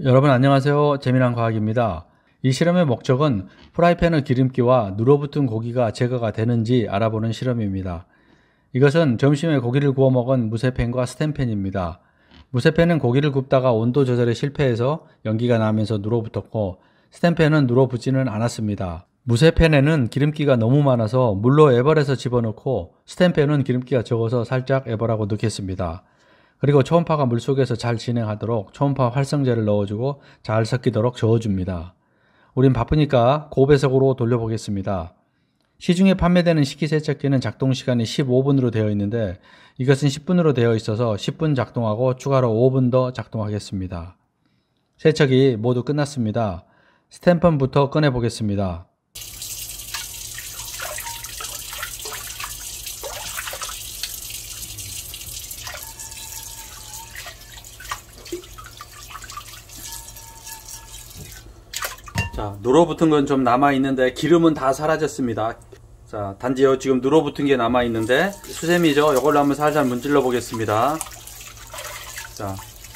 여러분 안녕하세요. 재미난 과학입니다. 이 실험의 목적은 프라이팬의 기름기와 눌어붙은 고기가 제거가 되는지 알아보는 실험입니다. 이것은 점심에 고기를 구워 먹은 무쇠팬과 스텐팬입니다. 무쇠팬은 고기를 굽다가 온도 조절에 실패해서 연기가 나면서 눌어붙었고, 스텐팬은 눌어붙지는 않았습니다. 무쇠팬에는 기름기가 너무 많아서 물로 애벌해서 집어넣고, 스텐팬은 기름기가 적어서 살짝 애벌하고 넣겠습니다. 그리고 초음파가 물속에서 잘 진행하도록 초음파 활성제를 넣어주고 잘 섞이도록 저어줍니다. 우린 바쁘니까 고배속으로 돌려보겠습니다. 시중에 판매되는 식기세척기는 작동시간이 15분으로 되어 있는데 이것은 10분으로 되어 있어서 10분 작동하고 추가로 5분 더 작동하겠습니다. 세척이 모두 끝났습니다. 스텐판부터 꺼내 보겠습니다. 자, 눌어붙은 건 좀 남아있는데 기름은 다 사라졌습니다. 자, 단지 지금 눌어붙은 게 남아있는데 수세미죠. 이걸로 한번 살살 문질러 보겠습니다. 자,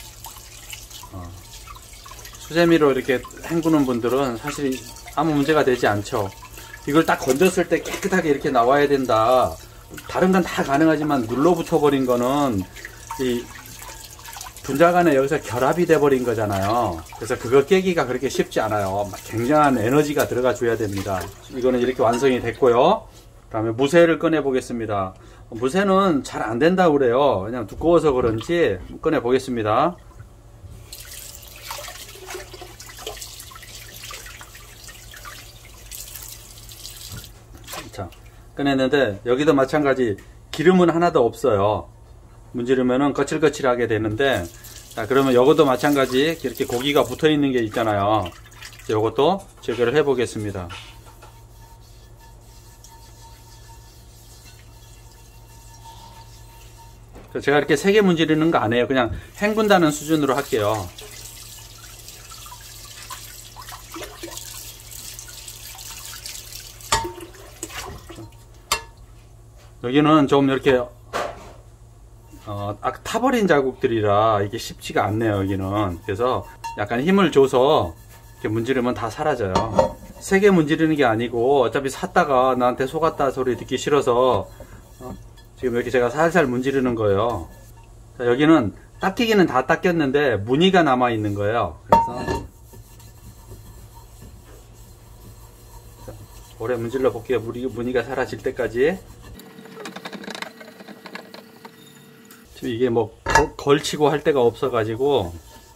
수세미로 이렇게 헹구는 분들은 사실 아무 문제가 되지 않죠. 이걸 딱 건졌을 때 깨끗하게 이렇게 나와야 된다. 다른 건 다 가능하지만 눌러붙어 버린 거는 이 분자간에 여기서 결합이 돼 버린 거잖아요. 그래서 그거 깨기가 그렇게 쉽지 않아요. 굉장한 에너지가 들어가 줘야 됩니다. 이거는 이렇게 완성이 됐고요. 그 다음에 무쇠를 꺼내 보겠습니다. 무쇠는 잘 안 된다고 그래요. 그냥 두꺼워서 그런지 꺼내 보겠습니다. 자, 꺼냈는데 여기도 마찬가지 기름은 하나도 없어요. 문지르면은 거칠거칠하게 되는데, 자, 그러면 요것도 마찬가지 이렇게 고기가 붙어 있는 게 있잖아요. 요것도 제거를 해 보겠습니다. 제가 이렇게 세게 문지르는 거 안 해요. 그냥 헹군다는 수준으로 할게요. 여기는 좀 이렇게 타버린 자국들이라 이게 쉽지가 않네요. 여기는. 그래서 약간 힘을 줘서 이렇게 문지르면 다 사라져요. 세게 문지르는 게 아니고 어차피 샀다가 나한테 속았다 소리 듣기 싫어서 지금 이렇게 제가 살살 문지르는 거예요. 자, 여기는 닦이기는 다 닦였는데 무늬가 남아 있는 거예요. 그래서 자, 오래 문질러 볼게요. 무늬가 사라질 때까지. 이게 뭐 걸치고 할 데가 없어 가지고,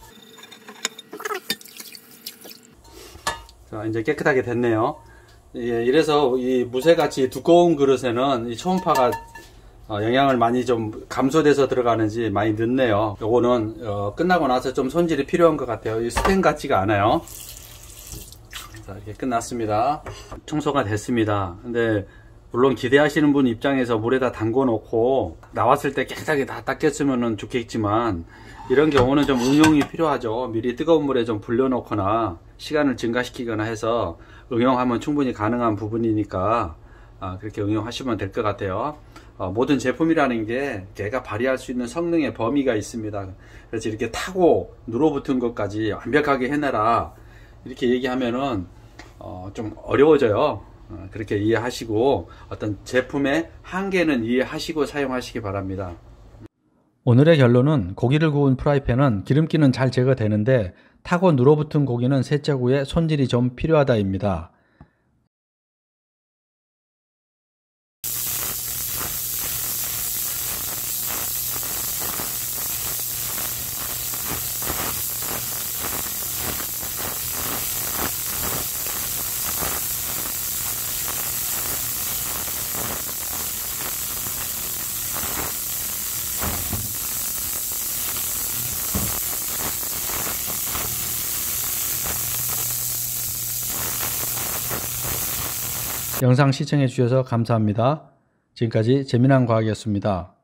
자, 이제 깨끗하게 됐네요. 예, 이래서 이 무쇠같이 두꺼운 그릇에는 이 초음파가 영향을 많이 좀 감소돼서 들어가는지 많이 늦네요. 요거는 끝나고 나서 좀 손질이 필요한 것 같아요. 이 스텐 같지가 않아요. 자, 이렇게 끝났습니다. 청소가 됐습니다. 근데 물론 기대하시는 분 입장에서 물에다 담궈 놓고 나왔을 때 깨끗하게 다 닦였으면 좋겠지만, 이런 경우는 좀 응용이 필요하죠. 미리 뜨거운 물에 좀 불려 놓거나 시간을 증가시키거나 해서 응용하면 충분히 가능한 부분이니까 그렇게 응용하시면 될 것 같아요. 모든 제품이라는 게 걔가 발휘할 수 있는 성능의 범위가 있습니다. 그래서 이렇게 타고 눌어붙은 것까지 완벽하게 해내라 이렇게 얘기하면은 좀 어려워져요. 그렇게 이해하시고 어떤 제품의 한계는 이해하시고 사용하시기 바랍니다. 오늘의 결론은 고기를 구운 프라이팬은 기름기는 잘 제거되는데 타고 눌어붙은 고기는 세척 후에 손질이 좀 필요하다입니다. 영상 시청해 주셔서 감사합니다. 지금까지 재미난 과학이었습니다.